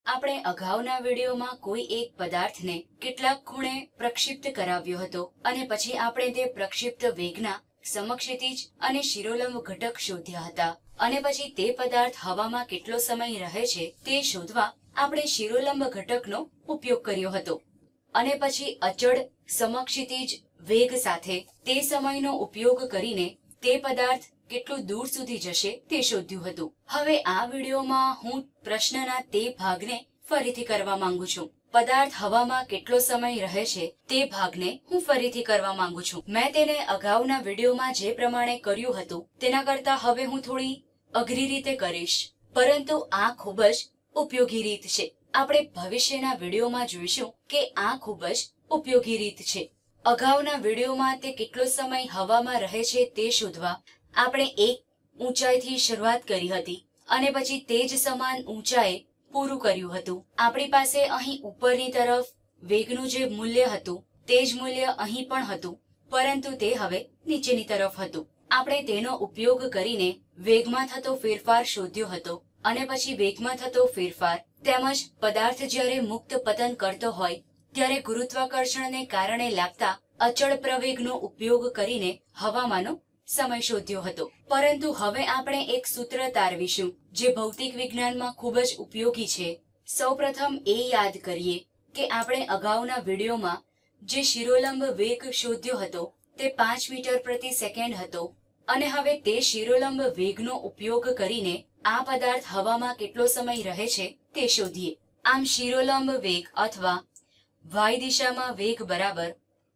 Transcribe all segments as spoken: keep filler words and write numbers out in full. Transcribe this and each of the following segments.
આપણે અગાઉના વિડીયોમાં કોઈ એક પદાર્થને કેટલાક ખૂણે પ્રક્ષિપ્ત કરાવ્યો હતો અને પછી આપણે તે પ્રક્ષિપ્ત વેગના સમક્ષિતિજ અને શિરોલંબ ઘટક શોધ્યા હતા અને પછી તે પદાર્થ હવામાં કેટલો સમય રહે છે તે શોધવા આપણે શિરોલંબ ઘટકનો ઉપયોગ કર્યો હતો અને પછી અચળ સમક્ષિતિજ વેગ સાથે તે સમયનો ઉપયોગ કરીને તે પદાર્થ કેટલું દૂર સુધી જશે તે શોધ્યું હતું। હવે આ વિડીયોમાં હું પ્રશ્નના તે ભાગને ફરીથી કરવા માંગુ છું। પદાર્થ હવામાં કેટલો સમય રહે છે તે ભાગને હું ફરીથી કરવા માંગુ છું। મેં તેને અગાઉના વિડીયોમાં જે પ્રમાણે કર્યું હતું તેના કરતા હવે હું થોડી અઘરી રીતે કરીશ, પરંતુ આ ખૂબ જ ઉપયોગી રીત છે। આપણે ભવિષ્યના વિડીયોમાં જોઈશું કે આ ખૂબ જ ઉપયોગી રીત છે। અગાઉના વિડીયોમાં તે કેટલો સમય હવામાં રહે છે તે શોધવા આપણે એક ઊંચાઈથી શરૂઆત કરી હતી અને પછી તે જ સમાન ઊંચાઈએ પૂરું કર્યું હતું। આપણી પાસે અહીં ઉપરની તરફ વેગનું જે મૂલ્ય હતું તે જ મૂલ્ય અહીં પણ હતું, પરંતુ તે હવે નીચેની તરફ હતું। આપણે તેનો ઉપયોગ કરીને વેગમાં થતો ફેરફાર શોધ્યો હતો અને પછી વેગમાં થતો ફેરફાર તેમજ પદાર્થ જ્યારે મુક્ત પતન કરતો હોય ત્યારે ગુરુત્વાકર્ષણને કારણે લાગતા અચળ પ્રવેગનો ઉપયોગ કરીને હવામાંનો સમય શોધ્યો હતો। પરંતુ હવે આપણે એક સૂત્ર તારવીશું જે ભૌતિક વિજ્ઞાનમાં ખૂબ જ ઉપયોગી છે। સૌપ્રથમ એ યાદ કરીએ કે આપણે અગાઉના વિડીયોમાં જે શિરોલંબ વેગ શોધ્યો હતો તે પાંચ મીટર પ્રતિ સેકન્ડ હતો અને હવે તે શિરોલંબ વેગનો ઉપયોગ કરીને આ પદાર્થ હવામાં કેટલો સમય રહે છે તે શોધીએ। આમ શિરોલંબ વેગ અથવા વાય દિશામાં વેગ બરાબર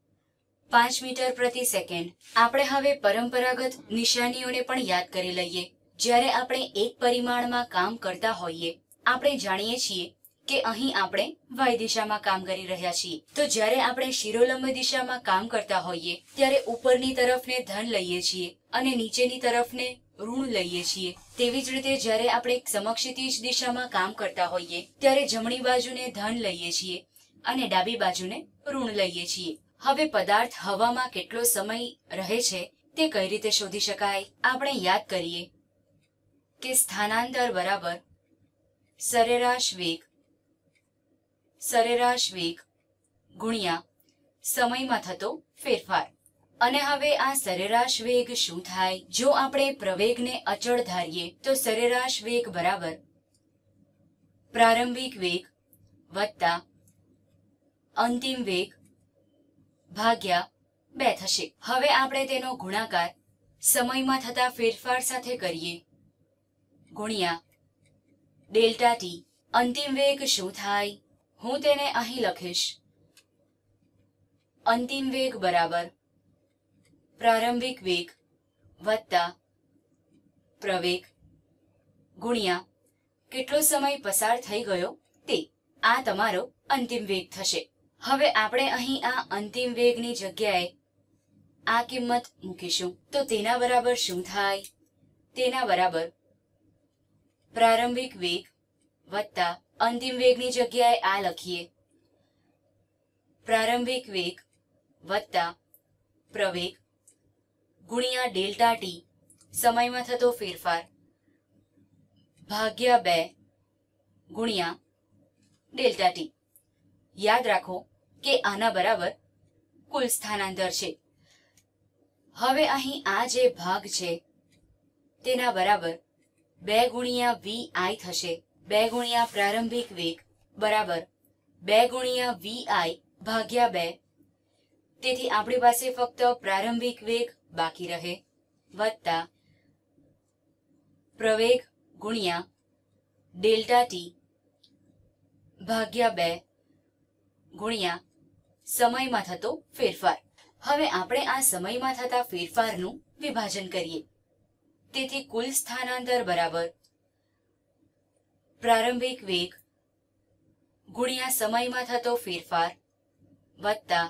પાંચ મીટર પ્રતિ સેકન્ડ। આપણે હવે પરંપરાગત નિશાનીઓને પણ યાદ કરી લઈએ। જ્યારે આપણે એક પરિમાણમાં કામ કરતા હોઈએ આપણે જાણીએ છીએ કે અહીં આપણે વાય દિશામાં કામ કરી રહ્યા છીએ, તો જ્યારે આપણે શિરોલંબ દિશામાં કામ કરતા હોઈએ ત્યારે ઉપરની તરફને ધન લઈએ છીએ અને નીચેની તરફને ઋણ લઈએ છીએ। તેવી જ રીતે જ્યારે આપણે સમક્ષિતિજ દિશામાં કામ કરતા હોઈએ ત્યારે જમણી બાજુને ધન લઈએ છીએ અને ડાબી બાજુને ઋણ લઈએ છીએ। હવે પદાર્થ હવામાં કેટલો સમય રહે છે તે કઈ રીતે શોધી શકાય? આપણે યાદ કરીએ કે સ્થાનાંતર બરાબર સરેરાશ વેગ સરેરાશ વેગ ગુણ્યા સમયમાં થતો ફેરફાર। અને હવે આ સરેરાશ વેગ શું થાય? જો આપણે પ્રવેગને અચળ ધારીએ તો સરેરાશ વેગ બરાબર પ્રારંભિક વેગ વત્તા અંતિમ વેગ ભાગ્યા બે થશે। હવે આપણે તેનો ગુણાકાર સમયમાં થતા ફેરફાર સાથે કરીએ ગુણ્યા ડેલ્ટા ટી। અંતિમ વેગ શું થાય? હું તેને અહીં લખીશ। અંતિમ વેગ બરાબર પ્રારંભિક વેગ વત્તા પ્રવેગ ગુણ્યા કેટલો સમય પસાર થઈ ગયો તે। આ તમારો અંતિમ વેગ થશે। હવે આપણે અહીં આ અંતિમ વેગની જગ્યાએ આ કિંમત મૂકીશું તો તેના બરાબર શું થાય? તેના બરાબર પ્રારંભિક વેગ વત્તા અંતિમ વેગની જગ્યાએ આ લખીએ પ્રારંભિક વેગ વત્તા પ્રવેગ ગુણ્યા ડેલ્ટા ટી સમયમાં થતો ફેરફાર ભાગ્યા બે ગુણ્યા ડેલ્ટા ટી। યાદ રાખો કે આના બરાબર કુલ સ્થાનાંતર છે। હવે અહીં આ જે ભાગ છે તેના બરાબર બે ગુણ્યા વી આઈ થશે। બે ગુણ્યા પ્રારંભિક વેગ બરાબર બે ગુણ્યા વી આઈ ભાગ્યા બે। તેથી આપણી પાસે ફક્ત પ્રારંભિક વેગ બાકી રહે વત્તા પ્રવેગ ગુણ્યા ડેલ્ટા ટી ભાગ્યા બે ગુણ્યા સમયમાં થતો ફેરફાર। હવે આપણે આ સમયમાં થતા ફેરફારનું વિભાજન કરીએ। તેથી કુલ સ્થાનાંતર બરાબર પ્રારંભિક વેગ ગુણ્યા સમયમાં થતો ફેરફાર વત્તા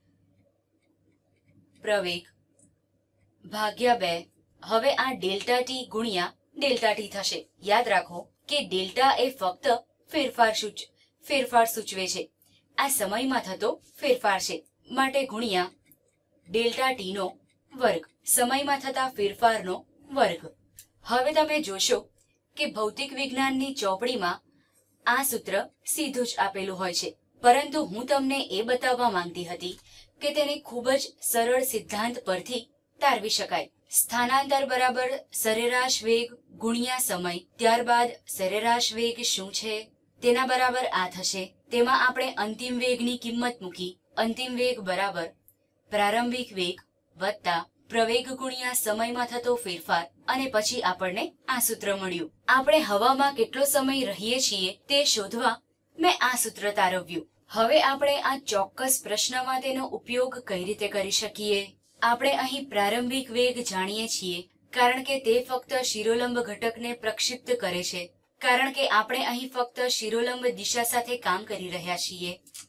પ્રવેગ ભાગ્યા બે। હવે આ ડેલ્ટા ટી ગુણ્યા ડેલ્ટા ટી થશે। યાદ રાખો કે ડેલ્ટા એ ફક્ત ફેરફાર સૂચ ફેરફાર સૂચવે છે। આ સમયમાં થતો ફેરફાર છે માટે ગુણ્યા ડેલ્ટા ટી નો વર્ગ સમયમાં થતા ફેરફારનો વર્ગ। હવે તમે જોશો કે ભૌતિક વિજ્ઞાનની ચોપડીમાં આ સૂત્ર સીધું જ આપેલું હોય છે, પરંતુ હું તમને એ બતાવવા માંગતી હતી કે તેને ખૂબ જ સરળ સિદ્ધાંત પરથી તારવી શકાય. સ્થાનાંતર બરાબર સરેરાશ વેગ ગુણ્યા સમય. ત્યારબાદ સરેરાશ વેગ શું છે તેના બરાબર આ થશે. તેમાં આપણે અંતિમ વેગની કિંમત મૂકી. અંતિમ વેગ બરાબર પ્રારંભિક વેગ વત્તા પ્રવેગ ગુણ્યા સમયમાં થતો ફેરફાર, અને પછી આપણને આ સૂત્ર મળ્યું. આપણે હવામાં કેટલો સમય રહીએ છીએ તે શોધવા મેં આ સૂત્ર તારવ્યું. હવે આપણે આ ચોક્કસ પ્રશ્નમાં તેનો ઉપયોગ કઈ રીતે કરી શકીએ? આપણે અહીં પ્રારંભિક વેગ જાણીએ છીએ કારણ કે તે ફક્ત શિરોલંબ ઘટકને પ્રક્ષિપ્ત કરે છે, કારણ કે આપણે અહીં ફક્ત શિરોલંબ દિશા સાથે કામ કરી રહ્યા છીએ.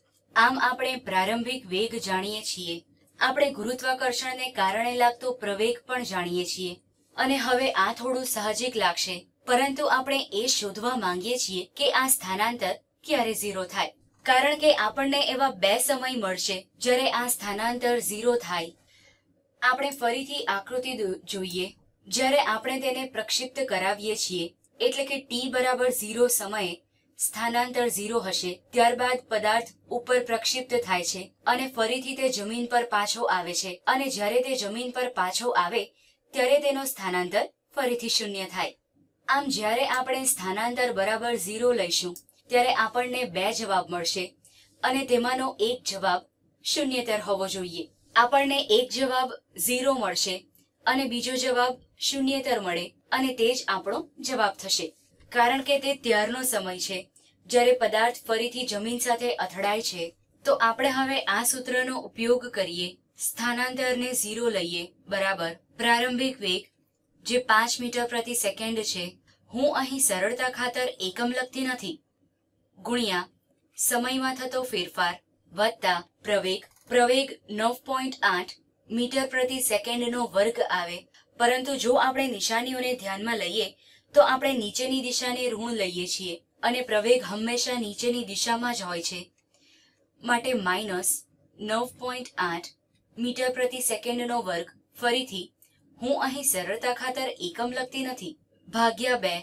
આમ આપણે પ્રારંભિક વેગ જાણીએ છીએ. આપણે ગુરુત્વાકર્ષણને કારણે લાગતો પ્રવેગ પણ જાણીએ છીએ. અને હવે આ થોડું સાહજિક લાગશે, પરંતુ આપણે એ શોધવા માંગીએ છીએ કે આ સ્થાનાંતર ક્યારે ઝીરો થાય, કારણ કે આપણને એવા બે સમય મળશે જ્યારે આ સ્થાનાંતર ઝીરો થાય. આપણે ફરીથી આકૃતિ જોઈએ. જ્યારે આપણે તેને પ્રક્ષિપ્ત કરાવીએ છીએ એટલે કે ટી બરાબર ઝીરો સમયે સ્થાનાંતર ઝીરો હશે. ત્યારબાદ પદાર્થ ઉપર પ્રક્ષિપ્ત થાય છે અને ફરીથી તે જમીન પર પાછો આવે છે, અને જ્યારે તે જમીન પર પાછો આવે ત્યારે તેનો સ્થાનાંતર ફરીથી શૂન્ય થાય. આમ જ્યારે આપણે સ્થાનાંતર બરાબર ઝીરો લઈશું ત્યારે આપણને બે જવાબ મળશે, અને તેમાંનો એક જવાબ શૂન્યતર હોવો જોઈએ. આપણને એક જવાબ ઝીરો મળશે અને બીજો જવાબ શૂન્યતર મળે, અને તે જ આપણો જવાબ થશે, કારણ કે તે ત્યારનો સમય છે જ્યારે પદાર્થ ફરીથી જમીન સાથે અથડાય છે. તો આપણે હવે આ સૂત્રનો ઉપયોગ કરીએ. સ્થાનાંતરને ઝીરો લઈએ બરાબર પ્રારંભિક વેગ જે પાંચ મીટર પ્રતિ સેકન્ડ છે. હું અહીં સરળતા ખાતર એકમ લખતી નથી. ગુણ્યા સમયમાં થતો ફેરફાર વત્તા પ્રવેગ. પ્રવેગ નવ પોઈન્ટ આઠ મીટર પ્રતિ સેકન્ડનો વર્ગ આવે, પરંતુ જો આપણે નિશાનીઓને ધ્યાનમાં લઈએ તો આપણે નીચેની દિશાને ઋણ લઈએ છીએ, અને પ્રવેગ હંમેશા નીચેની દિશામાં જ હોય છે. માટે માઇનસ નવ પોઈન્ટ આઠ મીટર પ્રતિ સેકન્ડનો વર્ગ. ફરીથી હું અહીં સરળતા ખાતર એકમ લખતી નથી. ભાગ્યા બે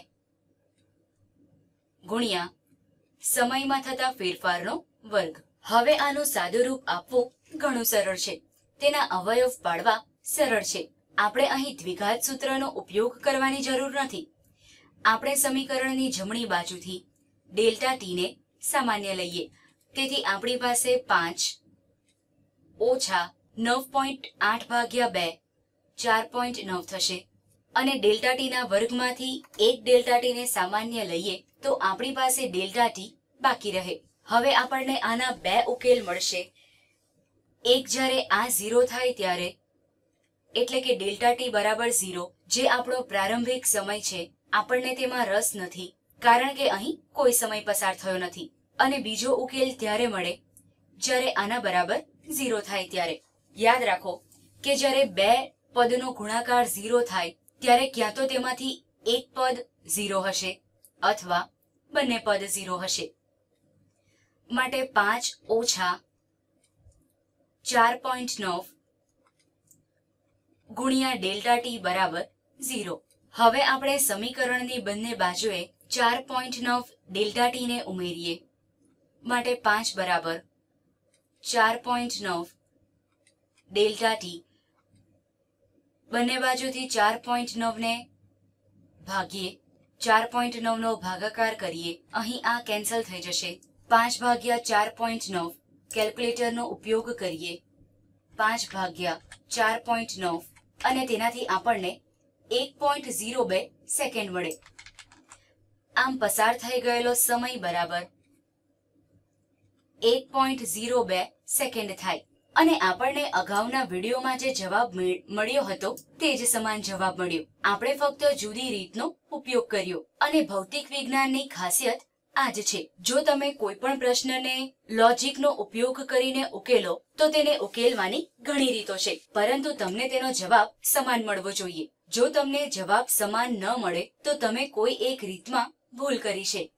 ગુણ્યા સમયમાં થતા ફેરફારનો વર્ગ. હવે આનું સાદું રૂપ આપવું ઘણું સરળ છે. તેના અવયવ પાડવા સરળ છે. આપણે અહીં દ્વિઘાત સૂત્રનો ઉપયોગ કરવાની જરૂર નથી. આપણે સમીકરણની જમણી બાજુથી ડેલ્ટા ટી ને સામાન્ય લઈએ. તેથી આપણી પાસે પાંચ ઓછા નવ પોઈન્ટ આઠ ભાગ્યા બે ચાર પોઈન્ટ નવ થશે, અને ડેલ્ટા ટી ના વર્ગમાંથી એક ડેલ્ટા ટી ને સામાન્ય લઈએ તો આપણી પાસે ડેલ્ટા ટી બાકી રહે. હવે આપણને આના બે ઉકેલ મળશે. એક જ્યારે આ ઝીરો થાય ત્યારે, એટલે કે ડેલ્ટા ટી બરાબર ઝીરો, જે આપણો પ્રારંભિક સમય છે, આપણને તેમાં રસ નથી કારણ કે અહીં કોઈ સમય પસાર થયો નથી. અને બીજો ઉકેલ ત્યારે મળે જ્યારે આના બરાબર ઝીરો થાય ત્યારે. યાદ રાખો કે જ્યારે બે પદનો ગુણાકાર ઝીરો થાય ત્યારે ક્યાં તો તેમાંથી એક પદ ઝીરો હશે અથવા બંને પદ ઝીરો હશે. માટે પાંચ ઓછા ચાર પોઈન્ટ નવ ગુણ્યા ડેલ્ટા ટી બરાબર ઝીરો. હવે આપણે સમીકરણની બંને બાજુએ ચાર પોઈન્ટ નવ ડેલ્ટા ટી ને ઉમેરીએ. માટે પાંચ બરાબર ચાર પોઈન્ટ નવ ડેલ્ટા ટી. બંને બાજુથી ચાર પોઈન્ટ નવ ને ભાગીએ. ચાર પોઈન્ટ નવ નો ભાગાકાર કરીએ. અહીં આ કેન્સલ થઈ જશે. પાંચ ભાગ્યા ચાર પોઈન્ટ નવ કેલ્ક્યુલેટરનો ઉપયોગ કરીએ. પાંચ ભાગ્યા ચાર પોઈન્ટ નવ, અને તેનાથી આપણને એક પોઈન્ટ ઝીરો બે સેકન્ડ મળે. આમ પસાર થઈ ગયેલો સમય બરાબર એક પોઈન્ટ ઝીરો બે સેકન્ડ થાય. અને આપણને અગાઉના વિડીયોમાં જે જવાબ મળ્યો હતો તે જ સમાન જવાબ મળ્યો. આપણે ફક્ત જુદી રીતનો ઉપયોગ કર્યો, અને ભૌતિક વિજ્ઞાનની ખાસિયત આ જ છે. જો તમે કોઈ પણ પ્રશ્નને લોજિકનો ઉપયોગ કરીને ઉકેલો તો તેને ઉકેલવાની ઘણી રીતો છે, પરંતુ તમને તેનો જવાબ સમાન મળવો જોઈએ. જો તમને જવાબ સમાન ન મળે તો તમે કોઈ એક રીતમાં ભૂલ કરી છે.